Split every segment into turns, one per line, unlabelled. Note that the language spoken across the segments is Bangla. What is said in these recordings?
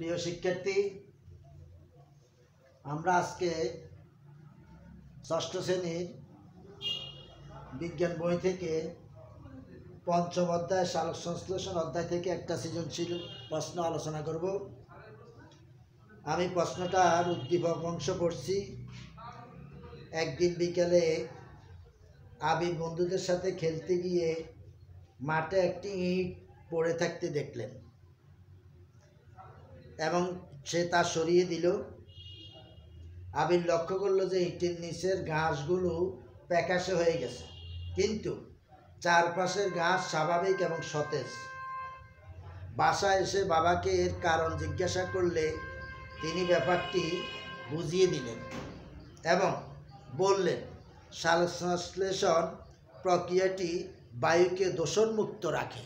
প্রিয় শিক্ষার্থী, আমরা আজকে ষষ্ঠ শ্রেণীর বিজ্ঞান বই থেকে পঞ্চম অধ্যায় সালোক সংশ্লেষণ অধ্যায় থেকে একটা সৃজনশীল প্রশ্ন আলোচনা করব। আমি প্রশ্নটার উদ্দীপক অংশ পড়ছি। একদিন বিকেলে আবির বন্ধুদের সাথে খেলতে গিয়ে মাঠে একটি ইট পড়ে থাকতে দেখলেন এবং সে তা সরিয়ে দিল। আবির লক্ষ্য করলো যে ইটের নিচের ঘাসগুলো প্যাকাশে হয়ে গেছে, কিন্তু চারপাশের ঘাস স্বাভাবিক এবং সতেজ। বাসায় এসে বাবাকে এর কারণ জিজ্ঞাসা করলে তিনি ব্যাপারটি বুঝিয়ে দিলেন এবং বললেন, সালোক সংশ্লেষণ প্রক্রিয়াটি বায়ুকে দূষণমুক্ত রাখে।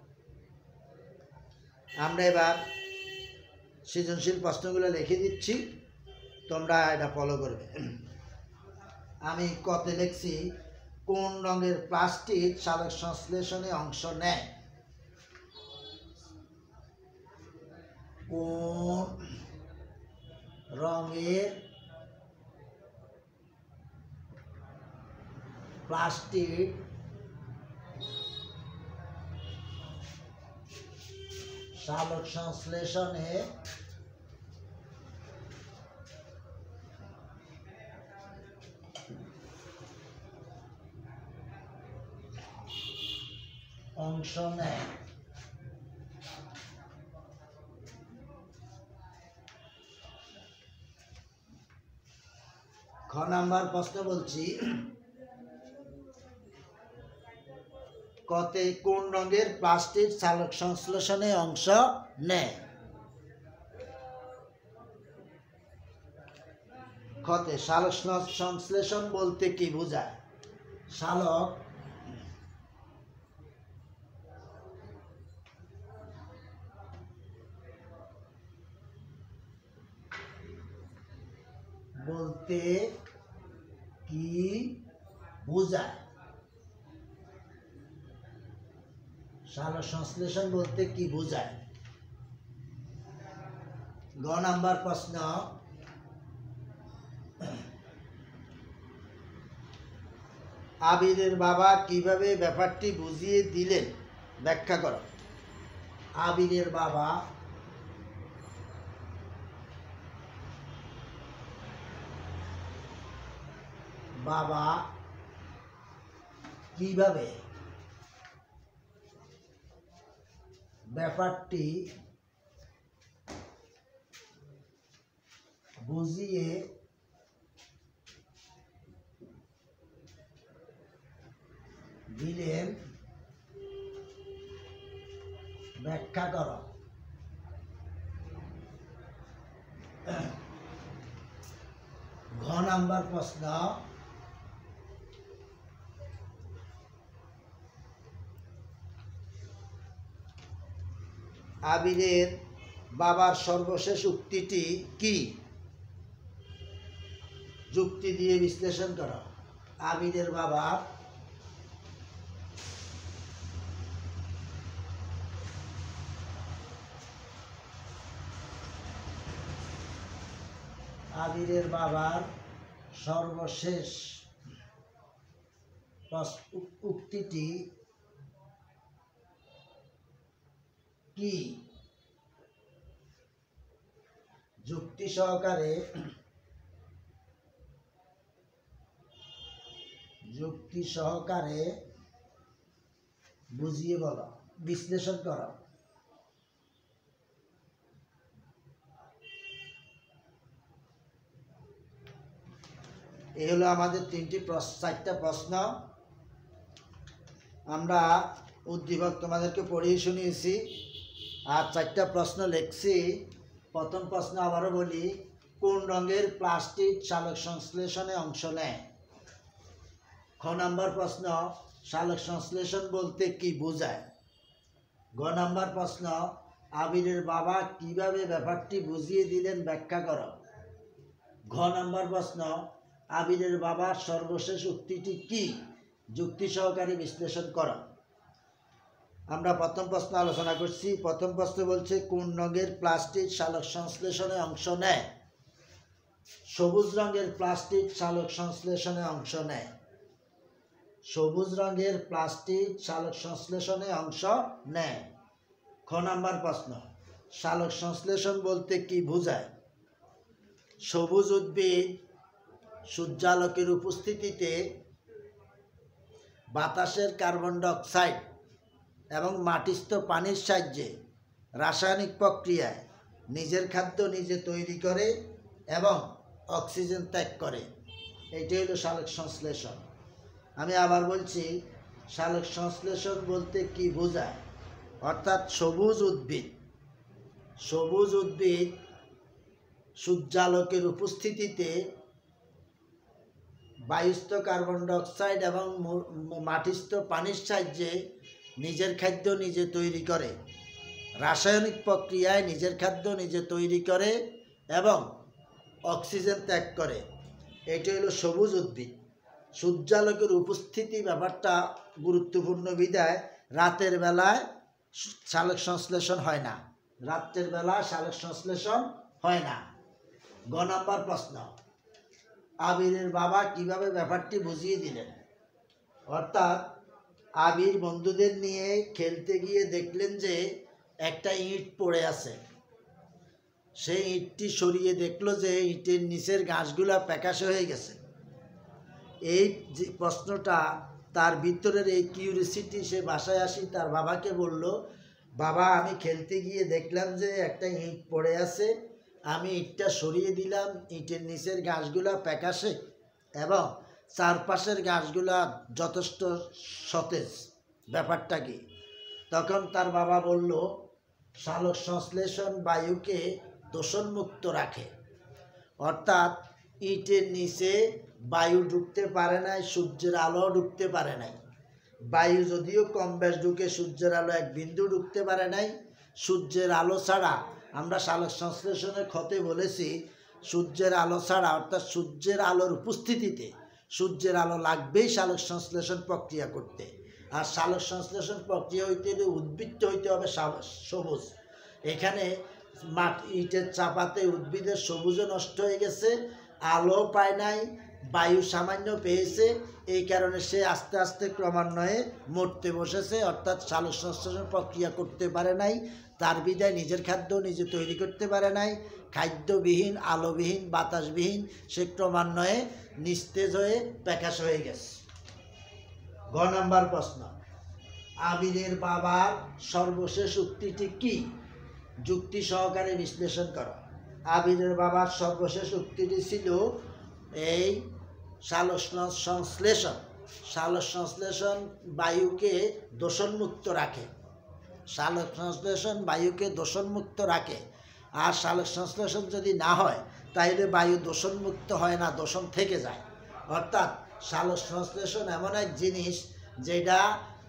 আমরা এবার সৃজনশীল প্রশ্নগুলো লিখে দিচ্ছি, তোমরা এটা ফলো করবে। আমি কতে লিখছি, কোন রঙের প্লাস্টিক সালোক সংশ্লেষণে অংশ নেয়? কোন রঙের প্লাস্টিক সালোক সংশ্লেষণে অংশ নেয়? খ নাম্বার প্রশ্ন বলছি, কতে কোন রঙের প্লাস্টিক সালোক সংশ্লেষণে অংশ নেয়? খতে সালোক সংশ্লেষণ বলতে কি বোঝায়? সালোক বলতে কি বোঝায়? সালোক সংশ্লেষণ বলতে কি বোঝায়? গ নাম্বার প্রশ্ন, আবিরের বাবা কিভাবে ব্যাপারটি বুঝিয়ে দিলেন, ব্যাখ্যা করো। আবিরের বাবা কিভাবে ব্যাপারটি বুঝিয়ে দিলেন, ব্যাখ্যা করো। ঘ নাম্বার প্রশ্ন, আবিরের বাবার সর্বশেষ উক্তিটি কি? যুক্তি দিয়ে বিশ্লেষণ করো। আবিরের বাবার সর্বশেষ উক্তিটি কি? যুক্তি সহকারে বুঝিয়ে বলো, বিশ্লেষণ করো। এই হলো আমাদের চারটা প্রশ্ন। আমরা উদ্দীপক তোমাদেরকে পড়িয়ে শুনিয়েছি আর চারটা প্রশ্ন লিখছি। প্রথম প্রশ্ন আবারও বলি, কোন রঙের প্লাস্টিক সালোক সংশ্লেষণে অংশ নেয়? খ নাম্বার প্রশ্ন, সালোক সংশ্লেষণ বলতে কি বোঝায়? গ নাম্বার প্রশ্ন, আবিরের বাবা কিভাবে ব্যাপারটি বুঝিয়ে দিলেন, ব্যাখ্যা করো। ঘ নাম্বার প্রশ্ন, আবিরের বাবার সর্বশেষ উক্তিটি কি? যুক্তি সহকারে বিশ্লেষণ করো। আমরা প্রথম প্রশ্ন আলোচনা করছি। প্রথম প্রশ্ন বলছে কোন রঙের প্লাস্টিক সালোক সংশ্লেষণে অংশ নেয়? সবুজ রঙের প্লাস্টিক সালোক সংশ্লেষণে অংশ নেয়। সবুজ রঙের প্লাস্টিক সালোক সংশ্লেষণে অংশ নেয়। খ নাম্বার প্রশ্ন, সালোক সংশ্লেষণ বলতে কি বোঝায়? সবুজ উদ্ভিদ সূর্যালোকের উপস্থিতিতে বাতাসের কার্বন ডাই অক্সাইড এবং মাটিস্থ পানির সাহায্যে রাসায়নিক প্রক্রিয়ায় নিজের খাদ্য নিজে তৈরি করে এবং অক্সিজেন ত্যাগ করে। এটাই হলো সালোক সংশ্লেষণ। আমি আবার বলছি, সালোক সংশ্লেষণ বলতে কি বোঝায়? অর্থাৎ সবুজ উদ্ভিদ সূর্যালোকের উপস্থিতিতে বায়ুস্থ কার্বন ডাই অক্সাইড এবং মাটিস্থ পানির সাহায্যে নিজের খাদ্য নিজে তৈরি করে, রাসায়নিক প্রক্রিয়ায় নিজের খাদ্য নিজে তৈরি করে এবং অক্সিজেন ত্যাগ করে। এটি হলো সবুজ উদ্ভিদ। সূর্যালোকের উপস্থিতি ব্যাপারটা গুরুত্বপূর্ণ বিধায় রাতের বেলায় সালোক সংশ্লেষণ হয় না। রাতের বেলা সালোক সংশ্লেষণ হয় না। গ নাম্বার প্রশ্ন, আবিরের বাবা কিভাবে ব্যাপারটি বুঝিয়ে দিলেন? অর্থাৎ আবির বন্ধুদের নিয়ে খেলতে গিয়ে দেখলেন যে একটা ইট পড়ে আছে। সেই ইটটি সরিয়ে দেখলো যে ইটের নিচের ঘাসগুলা প্যাকাশে হয়ে গেছে। এই যে প্রশ্নটা তার ভিতরের এই কিউরিসিটি, সে বাসায় আসি তার বাবাকে বলল, বাবা আমি খেলতে গিয়ে দেখলাম যে একটা ইট পড়ে আছে, আমি ইটটা সরিয়ে দিলাম, ইটের নিচের ঘাসগুলা প্যাকাশে এবং চারপাশের ঘাসগুলা যথেষ্ট সতেজ। ব্যাপারটা কি? তখন তার বাবা বলল, সালোক সংশ্লেষণ বায়ুকে দূষণমুক্ত রাখে। অর্থাৎ ইটের নিচে বায়ু ঢুকতে পারে নাই, সূর্যের আলো ঢুকতে পারে নাই। বায়ু যদিও কম বেশ ঢুকে, সূর্যের আলো এক বিন্দু ঢুকতে পারে নাই। সূর্যের আলো ছাড়া, আমরা সালোক সংশ্লেষণের ক্ষতে বলেছি, সূর্যের আলো ছাড়া অর্থাৎ সূর্যের আলোর উপস্থিতিতে, সূর্যের আলো লাগবেই সালোক সংশ্লেষণ প্রক্রিয়া করতে। আর সালোক সংশ্লেষণ প্রক্রিয়া হইতে হলে উদ্ভিদ হইতে হবে সবুজ। এখানে ইটের চাপাতে উদ্ভিদের সবুজও নষ্ট হয়ে গেছে, আলো পায় নাই, বায়ু সামান্য পেয়েছে, এই কারণে সে আস্তে আস্তে ক্রমান্বয়ে মরতে বসেছে। অর্থাৎ সালোক সংশ্লেষণ প্রক্রিয়া করতে পারে নাই, তার বিদায় নিজের খাদ্য নিজে তৈরি করতে পারে নাই। খাদ্যবিহীন, আলোবিহীন, বাতাসবিহীন সে ক্রমান্বয়ে নিস্তেজ হয়ে প্যাকাশ হয়ে গেছে। গ নাম্বার প্রশ্ন, আবিরের বাবার সর্বশেষ উক্তিটি কি? যুক্তি সহকারে বিশ্লেষণ করো। আবিরের বাবার সর্বশেষ উক্তিটি ছিল এই সালোক সংশ্লেষণ বায়ুকে দূষণমুক্ত রাখে। সালোক সংশ্লেষণ বায়ুকে দূষণমুক্ত রাখে। আর সালোক সংশ্লেষণ যদি না হয় তাহলে বায়ু দূষণমুক্ত হয় না, দূষণ থেকে যায়। অর্থাৎ সালোক সংশ্লেষণ এমন এক জিনিস যেটা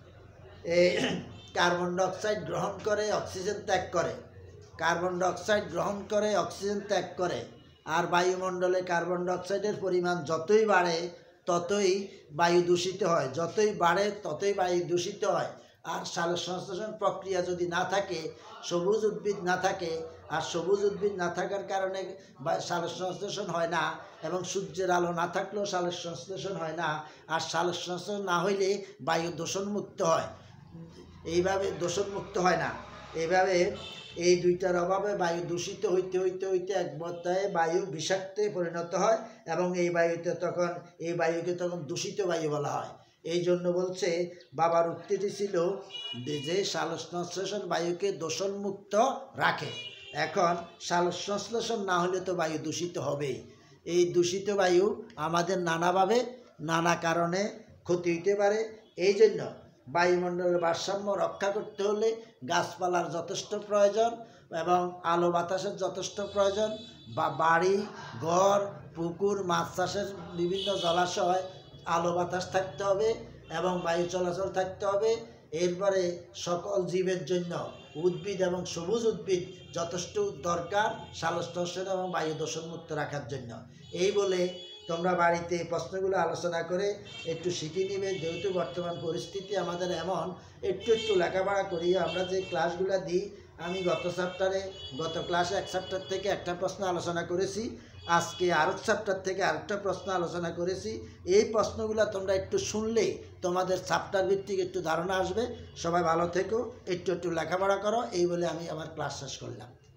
কার্বন ডাই অক্সাইড গ্রহণ করে, অক্সিজেন ত্যাগ করে। কার্বন ডাই অক্সাইড গ্রহণ করে, অক্সিজেন ত্যাগ করে। আর বায়ুমণ্ডলে কার্বন ডাই অক্সাইডের পরিমাণ যতই বাড়ে ততই বায়ু দূষিত হয়, যতই বাড়ে ততই বায়ু দূষিত হয়। আর সালোক সংশ্লেষণ প্রক্রিয়া যদি না থাকে, সবুজ উদ্ভিদ না থাকে, আর সবুজ উদ্ভিদ না থাকার কারণে সালোক সংশ্লেষণ হয় না, এবং সূর্যের আলো না থাকলেও সালোক সংশ্লেষণ হয় না। আর সালোক সংশ্লেষণ না হইলে বায়ু দূষণমুক্ত হয়, এইভাবে দূষণমুক্ত হয় না। এইভাবে এই দুইটার অভাবে বায়ু দূষিত হইতে হইতে হইতে এক পর্যায়ে বায়ু বিষাক্তে পরিণত হয়, এবং এই বায়ুকে তখন দূষিত বায়ু বলা হয়। এই জন্য বলছে বাবার উক্তিটি ছিল যে সালোক সংশ্লেষণ বায়ুকে দূষণমুক্ত রাখে। এখন সালোক সংশ্লেষণ না হলে তো বায়ু দূষিত হবেই। এই দূষিত বায়ু আমাদের নানাভাবে নানা কারণে ক্ষতি হইতে পারে। এই জন্য বায়ুমণ্ডলের ভারসাম্য রক্ষা করতে হলে গাছপালার যথেষ্ট প্রয়োজন এবং আলো বাতাসের যথেষ্ট প্রয়োজন। বাড়ি, ঘর, পুকুর, মাছ চাষের বিভিন্ন জলাশয় আলো বাতাস থাকতে হবে এবং বায়ু চলাচল থাকতে হবে। এরপরে সকল জীবের জন্য উদ্ভিদ এবং সবুজ উদ্ভিদ যথেষ্ট দরকার সালোক সংশ্লেষণ এবং বায়ু দূষণমুক্ত রাখার জন্য। এই বলে তোমরা বাড়িতে এই প্রশ্নগুলো আলোচনা করে একটু শিখে নিবে, যেহেতু বর্তমান পরিস্থিতি আমাদের এমন, একটু একটু লেখাপড়া করি। আমরা যে ক্লাসগুলো দিই, আমি গত ক্লাসে এক চ্যাপ্টার থেকে একটা প্রশ্ন আলোচনা করেছি, আজকে আরেক চ্যাপ্টার থেকে আরেকটা প্রশ্ন আলোচনা করেছি। এই প্রশ্নগুলো তোমরা একটু শুনলে তোমাদের চ্যাপ্টার ভিত্তিক একটু ধারণা আসবে। সবাই ভালো থেকো, একটু একটু লেখাপড়া করো, এই বলে আমি আমার ক্লাস শেষ করলাম।